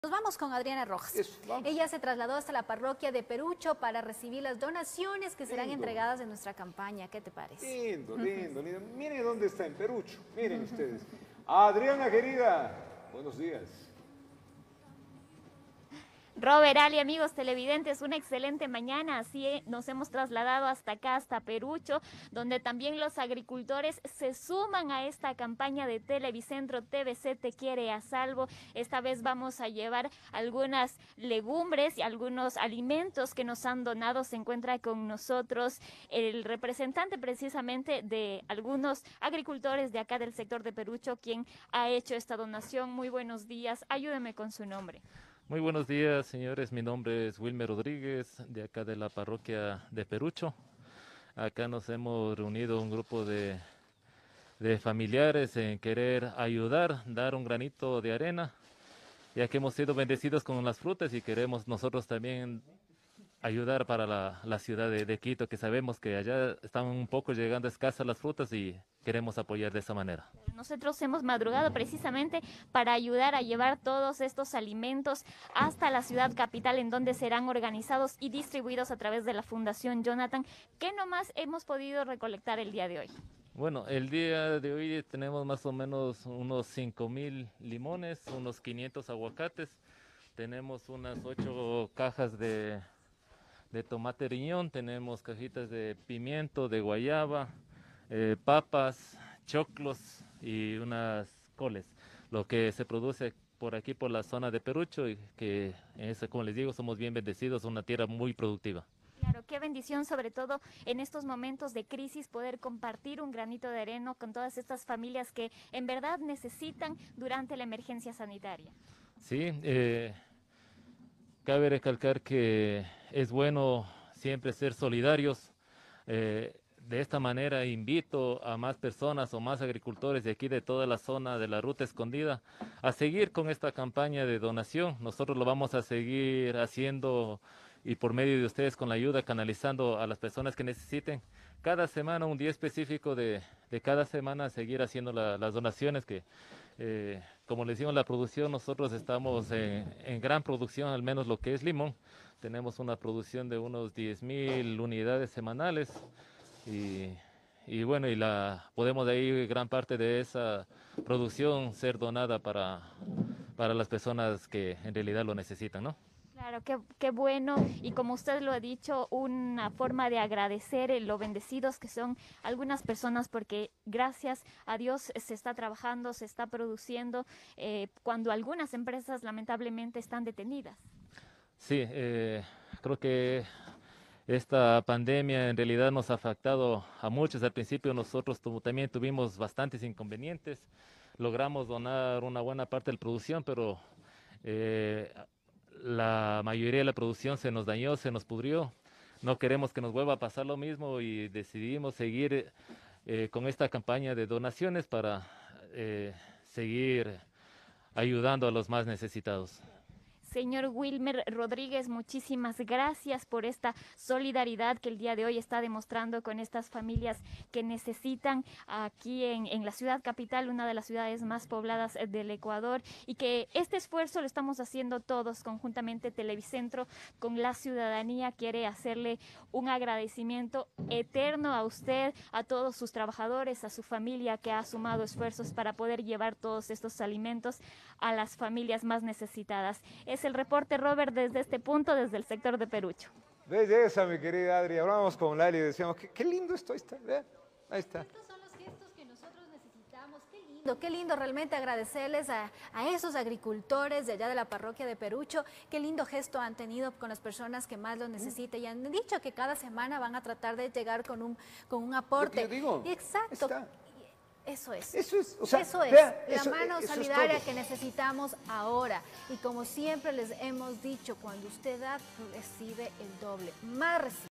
Nos vamos con Adriana Rojas. Ella se trasladó hasta la parroquia de Perucho para recibir las donaciones que serán entregadas en nuestra campaña. ¿Qué te parece? Lindo, lindo, lindo. Miren dónde está, en Perucho. Miren ustedes. Adriana, querida, buenos días. Robert, Ali, amigos televidentes, una excelente mañana. Así nos hemos trasladado hasta acá, hasta Perucho, donde también los agricultores se suman a esta campaña de Televicentro TVC Te Quiere a Salvo. Esta vez vamos a llevar algunas legumbres y algunos alimentos que nos han donado. Se encuentra con nosotros el representante precisamente de algunos agricultores de acá del sector de Perucho, quien ha hecho esta donación. Muy buenos días, ayúdeme con su nombre. Muy buenos días, señores. Mi nombre es Wilmer Rodríguez, de acá de la parroquia de Perucho. Acá nos hemos reunido un grupo de familiares en querer ayudar, dar un granito de arena, ya que hemos sido bendecidos con las frutas y queremos nosotros también ayudar para la ciudad de Quito, que sabemos que allá están un poco llegando escasas las frutas y queremos apoyar de esa manera. Nosotros hemos madrugado precisamente para ayudar a llevar todos estos alimentos hasta la ciudad capital, en donde serán organizados y distribuidos a través de la Fundación Jonathan. ¿Qué nomás hemos podido recolectar el día de hoy? Bueno, el día de hoy tenemos más o menos unos 5,000 limones, unos 500 aguacates, tenemos unas 8 cajas de tomate riñón, tenemos cajitas de pimiento, de guayaba, papas, choclos y unas coles. Lo que se produce por aquí, por la zona de Perucho, y que, como les digo, somos bien bendecidos, una tierra muy productiva. Claro, qué bendición, sobre todo en estos momentos de crisis, poder compartir un granito de arena con todas estas familias que en verdad necesitan durante la emergencia sanitaria. Sí, cabe recalcar que es bueno siempre ser solidarios. De esta manera invito a más personas o más agricultores de aquí, de toda la zona de la Ruta Escondida, a seguir con esta campaña de donación. Nosotros lo vamos a seguir haciendo y por medio de ustedes, con la ayuda, canalizando a las personas que necesiten. Cada semana, un día específico de cada semana, seguir haciendo las donaciones que, como les digo, la producción, nosotros estamos en gran producción, al menos lo que es limón. Tenemos una producción de unos 10,000 unidades semanales y bueno, podemos de ahí gran parte de esa producción ser donada para las personas que en realidad lo necesitan, ¿no? Claro, qué bueno, y como usted lo ha dicho, una forma de agradecer lo bendecidos que son algunas personas, porque gracias a Dios se está trabajando, se está produciendo, cuando algunas empresas lamentablemente están detenidas. Sí, creo que esta pandemia en realidad nos ha afectado a muchos. Al principio nosotros también tuvimos bastantes inconvenientes, logramos donar una buena parte de la producción, pero la mayoría de la producción se nos dañó, se nos pudrió. No queremos que nos vuelva a pasar lo mismo y decidimos seguir con esta campaña de donaciones para seguir ayudando a los más necesitados. Señor Wilmer Rodríguez, muchísimas gracias por esta solidaridad que el día de hoy está demostrando con estas familias que necesitan aquí en la ciudad capital, una de las ciudades más pobladas del Ecuador, y que este esfuerzo lo estamos haciendo todos conjuntamente. Televicentro con la ciudadanía quiere hacerle un agradecimiento eterno a usted, a todos sus trabajadores, a su familia que ha sumado esfuerzos para poder llevar todos estos alimentos a las familias más necesitadas. Es el reporte, Robert, desde este punto, desde el sector de Perucho. Belleza, mi querida Adri. Hablábamos con Lali y decíamos, qué lindo esto está. Vean, ahí está. Estos son los gestos que nosotros necesitamos. Qué lindo realmente agradecerles a esos agricultores de allá de la parroquia de Perucho. Qué lindo gesto han tenido con las personas que más lo necesitan. Y han dicho que cada semana van a tratar de llegar con un aporte. Lo que yo digo. Exacto. Está. Eso es. O sea, eso es vea, la mano eso solidaria es que necesitamos ahora. Y como siempre les hemos dicho, cuando usted da, recibe el doble. Más recibe.